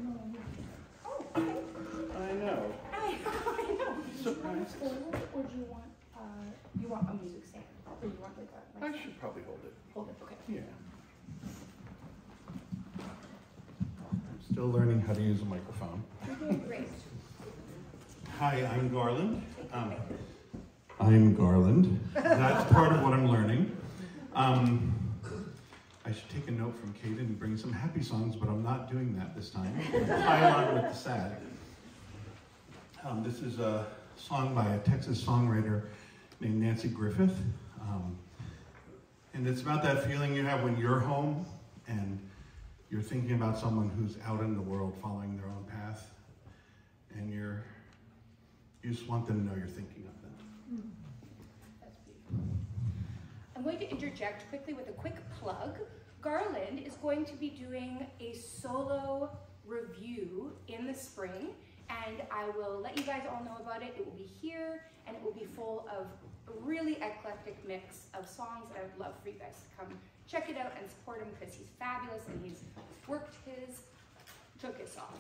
Oh, okay. I know. I know. Surprise. Or do you want a music stand? Or you want like a... I should probably hold it. Hold it, okay. Yeah. I'm still learning how to use a microphone. You're doing great. Hi, I'm Garland. I'm Garland. That's part of what I'm learning. I should take a note from Kate and bring some happy songs, but I'm not doing that this time. I'm pile on with the sad. This is a song by a Texas songwriter named Nancy Griffith. And it's about that feeling you have when you're home and you're thinking about someone who's out in the world following their own path. And you just want them to know you're thinking of them. That's beautiful. I'm going to interject quickly with a quick plug. Garland is going to be doing a solo review in the spring, and I will let you guys all know about it. It will be here, and it will be full of a really eclectic mix of songs that I would love for you guys to come check it out and support him because he's fabulous and he's worked his tuchus off.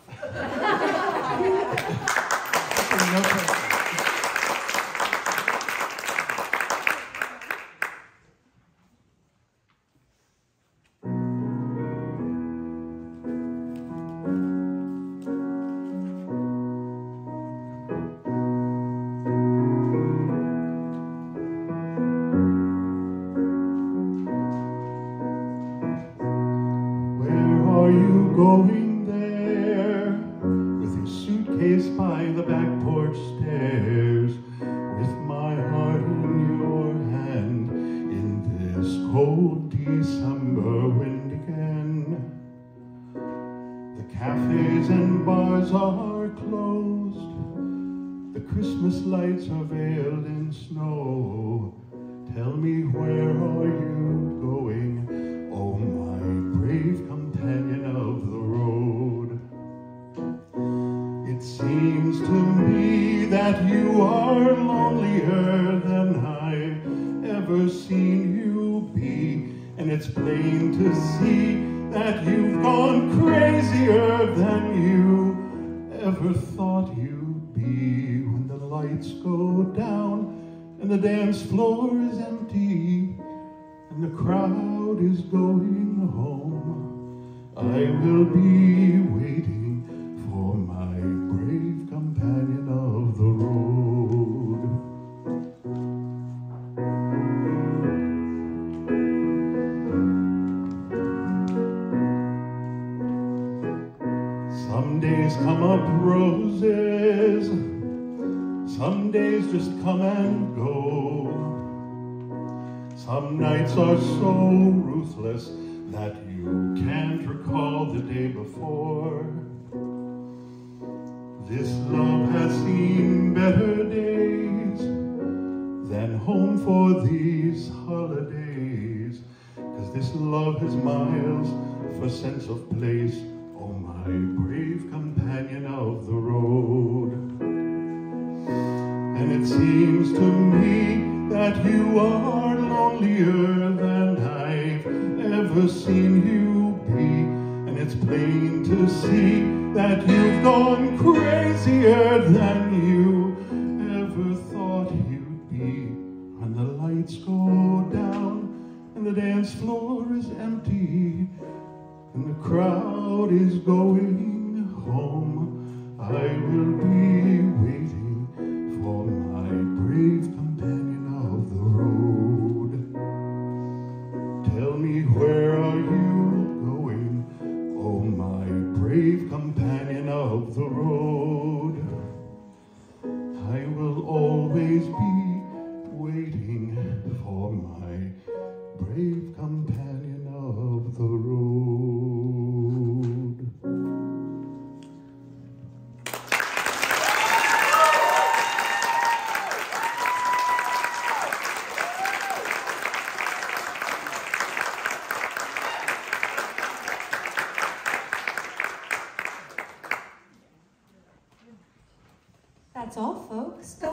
Going there with your suitcase by the back porch stairs, with my heart in your hand in this cold December wind again. The cafes and bars are closed, the Christmas lights are veiled in snow. Tell me, where are you going, oh my brave companion of the road? It seems to me that you are lonelier than I've ever seen you be, and it's plain to see that you've gone crazier than you ever thought you'd be. When the lights go down and the dance floor is empty and the crowd is going home, I will be waiting for my brave companion of the road. Some days come up roses, some days just come and go. Some nights are so ruthless that you can't recall the day before. This love has seen better days than home for these holidays, 'cause this love has miles for sense of place, oh my brave companion of the road. And it seems to me that you are lonelier than I've ever seen you be, and it's plain to see that you've gone crazier than you ever thought you'd be. When the lights go down and the dance floor is empty and the crowd is going home, I will be waiting for my brave companion of the road. Tell me, where are you going, oh my brave companion of the road? I will always be waiting for my brave companion.